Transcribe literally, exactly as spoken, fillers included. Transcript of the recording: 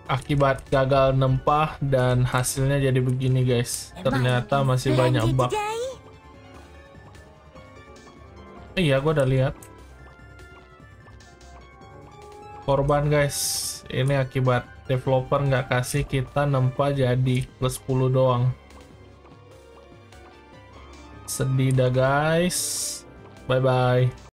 akibat gagal nempah dan hasilnya jadi begini guys. Ternyata masih banyak bug. Iya, gue udah lihat. Korban guys, ini akibat developer nggak kasih kita nempah jadi plus sepuluh doang. Sedih dah guys. Bye bye.